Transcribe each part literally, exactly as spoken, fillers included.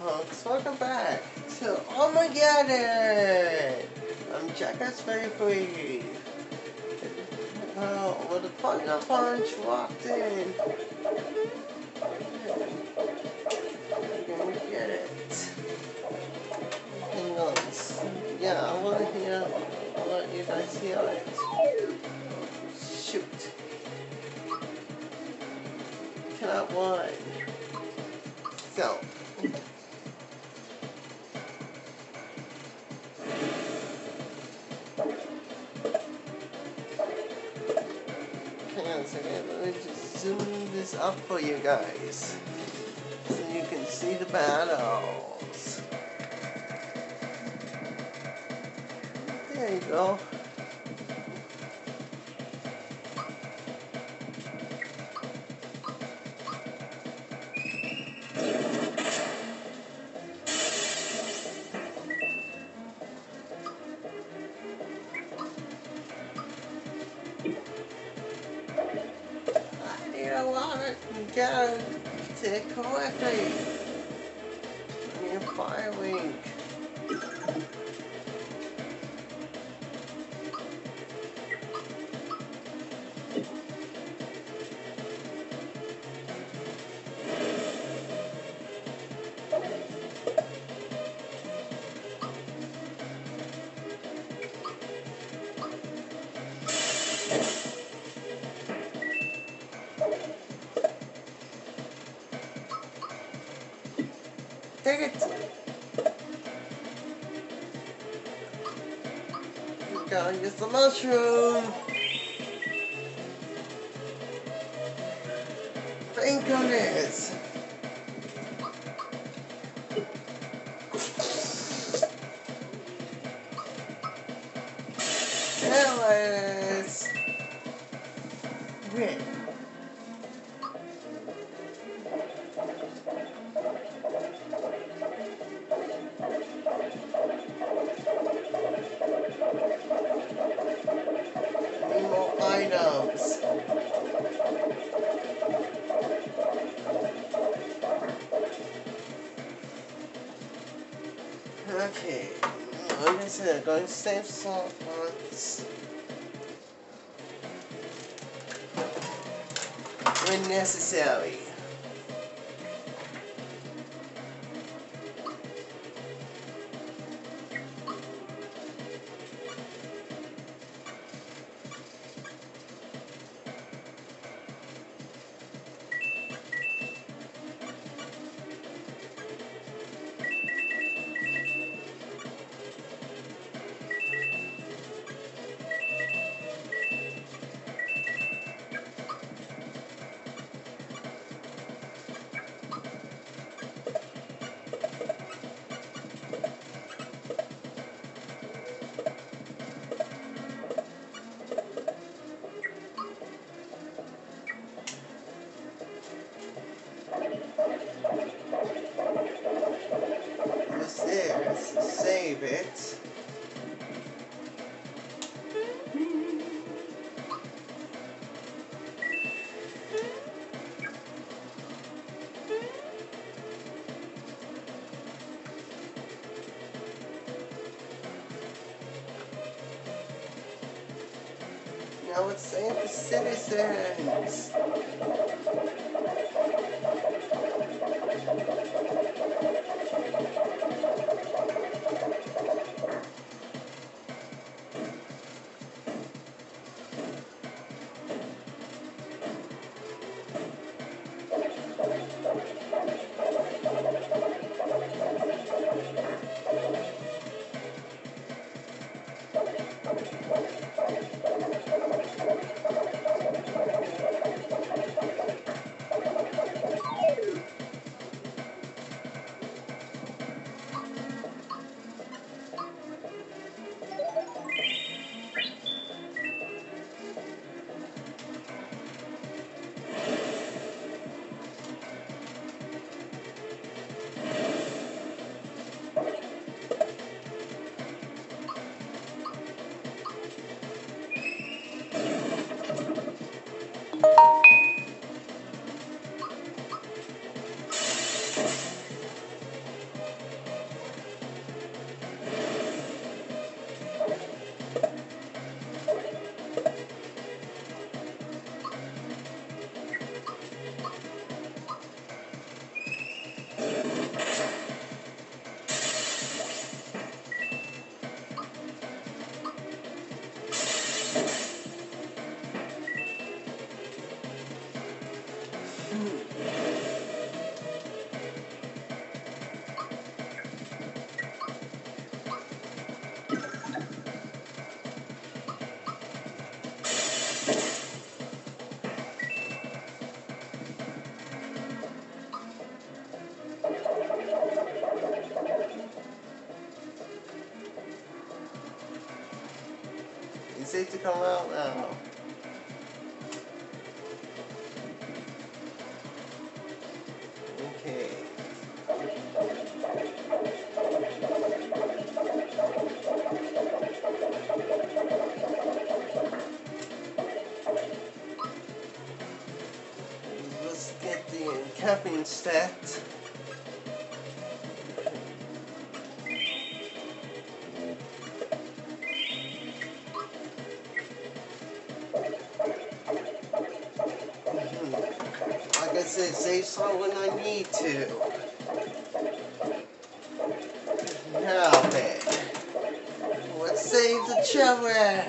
folks, welcome back to Armageddon! I'm Jackass Baby. Oh, well, the Final Punch walked in. I'm gonna get it. Hang on. Yeah, I wanna hear, I'll let you guys hear it. Shoot. Cannot one. So. Hang on a second, let me just zoom this up for you guys. So you can see the battles. There you go. I need a lot of get it correctly. I need a fire link. Take it! We gotta get the mushroom! Thank goodness! Careless! Win! More items. Okay, like I said, going to save salt once when necessary. Save it. Now let's save the citizens. safe to come out now. Okay. Let's get the camping stat. Like I said, save some when I need to. Now then, let's save the children.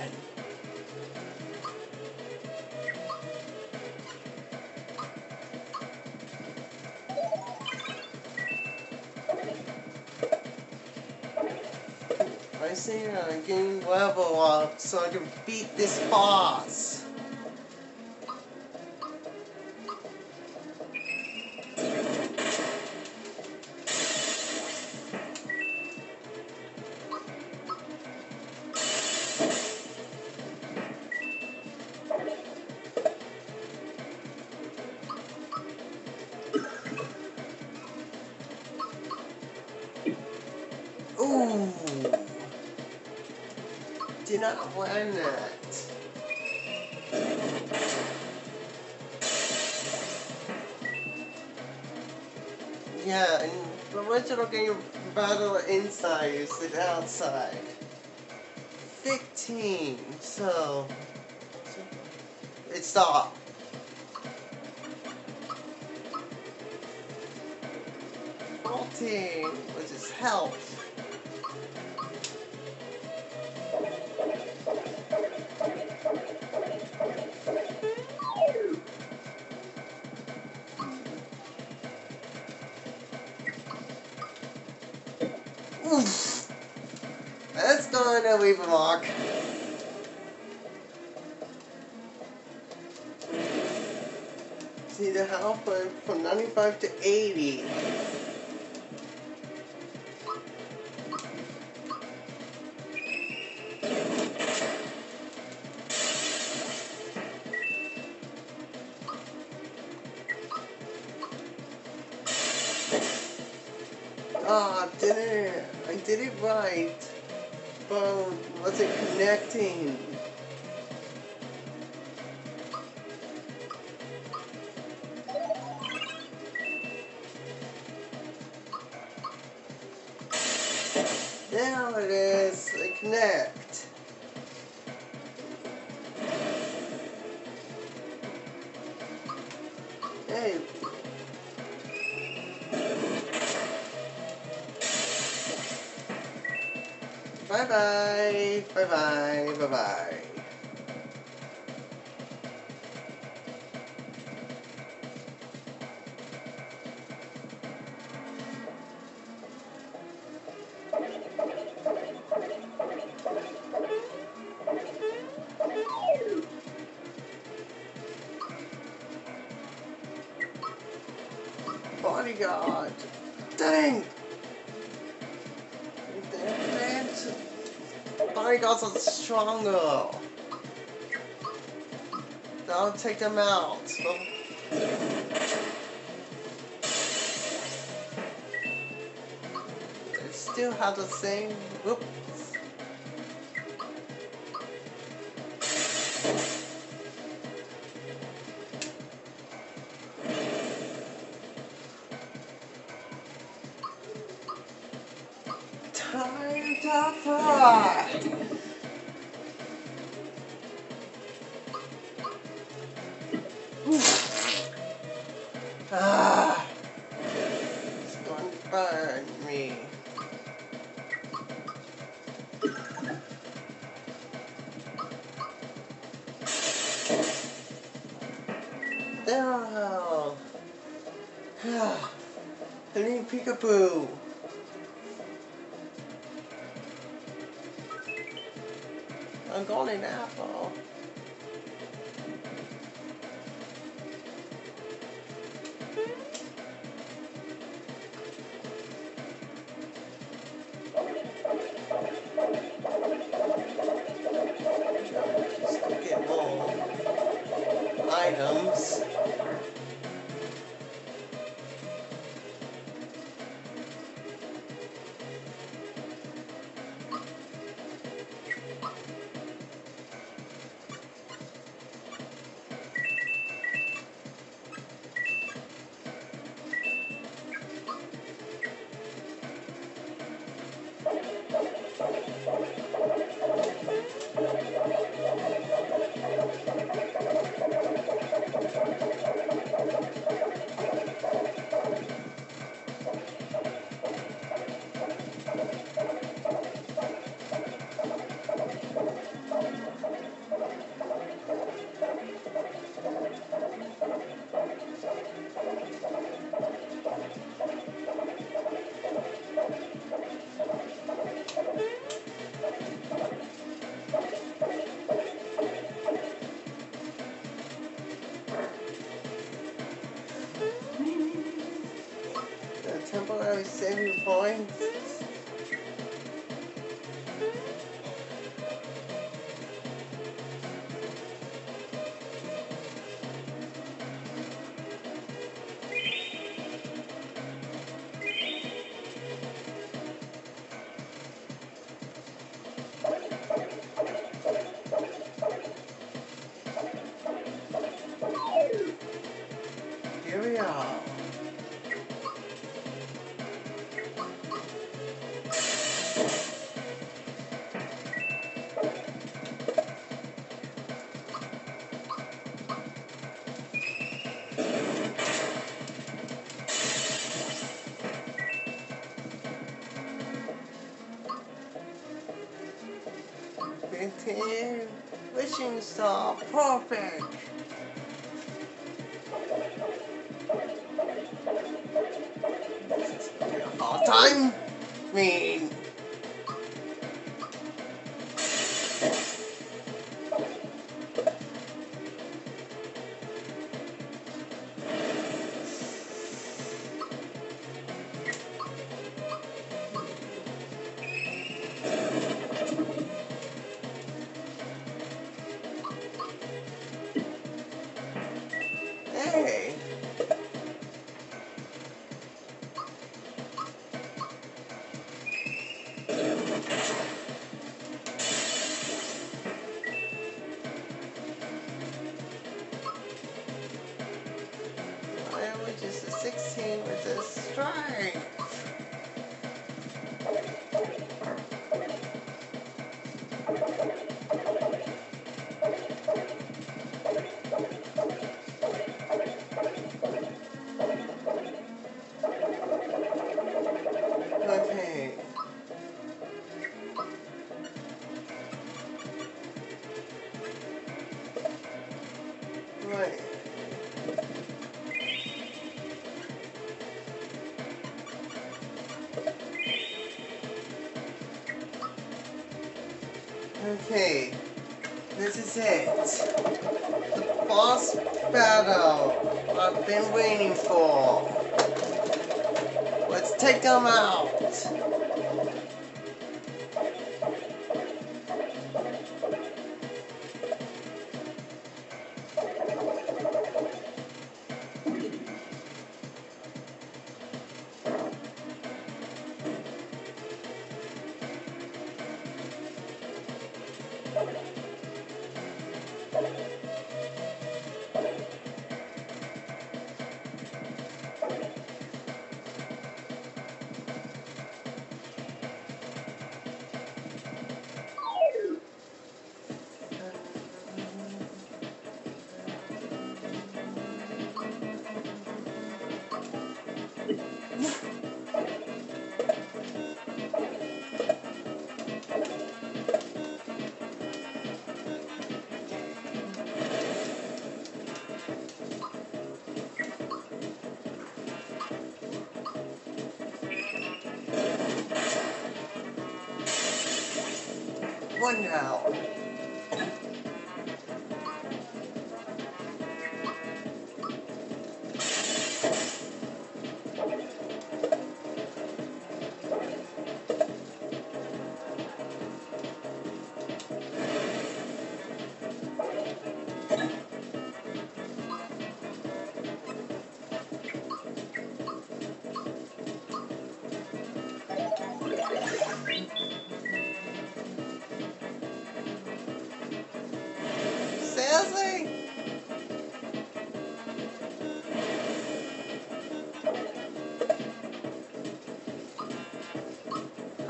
I say I'm getting level up so I can beat this boss. Ooh! Did not learn that. Yeah, and the original game battle inside is the outside. Fifteen, so, so it stopped. Fourteen, which is health. Oof. That's going to leave a mark. See, the health went from ninety-five to eighty. Ah, I did it. I did it right. But wasn't connecting. There it is. I connect. Hey. Bye bye. Bye bye. Bye bye. Bodyguard. Dang. Bodyguards are stronger. I'll take them out. They still have the same. Whoops. Time to fly. Ah, it's going to burn me. Oh, I need Peekaboo. I'm going in apple. comes. The temporary saving points. Here we are. Continue. Wishing star. Perfect. Hard time. I mean. Hey. Why are we just a sixteen with a strike? Okay. Right. Okay. This is it. The boss battle I've been waiting for. Let's take them out. One now.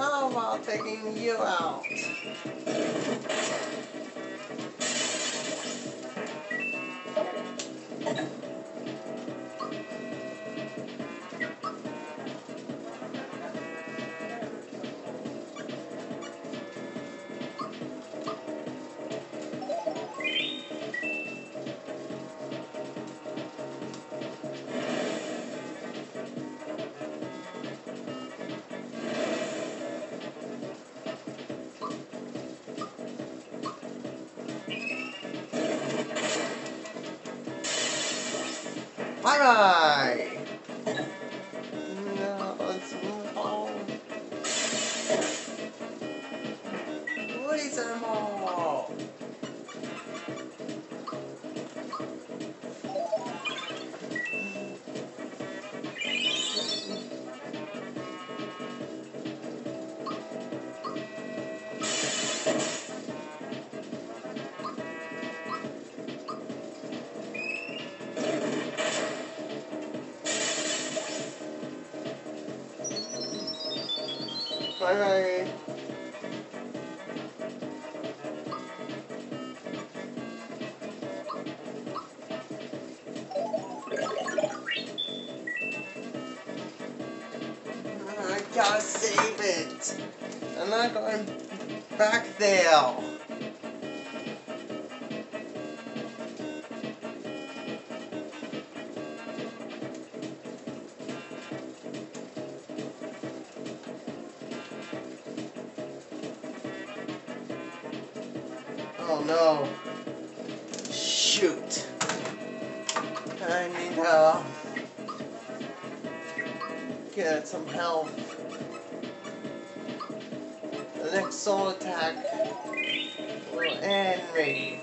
How about taking you out? Bye bye! No, let's move home. Please, I'm home. Bye bye. I gotta save it. I'm not going back there. Oh no. Shoot. I need to get some help. The next soul attack will end me.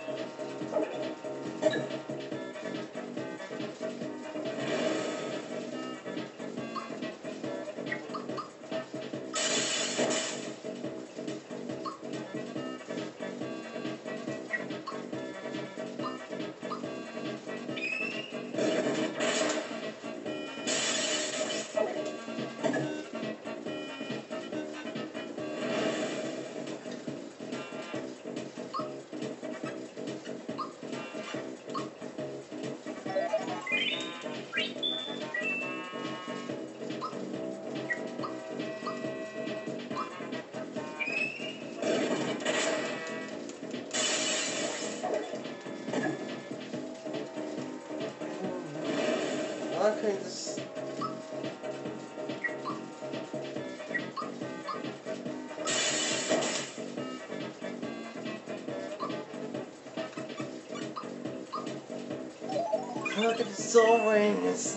Okay, this. Look at the soul rings.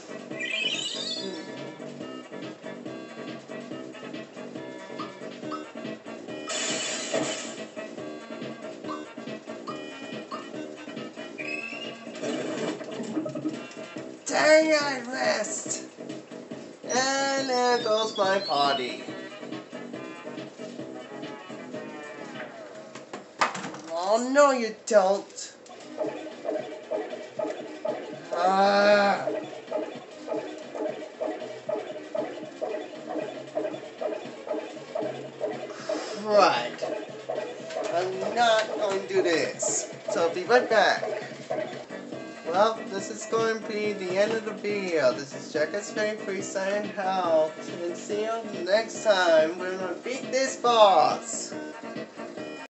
Dang, I missed! And there goes my party. Oh, no you don't. Ah. Crud. I'm not going to do this. So I'll be right back. Well, this is going to be the end of the video. This is Jackass Free signing out. And see you next time when we beat this boss.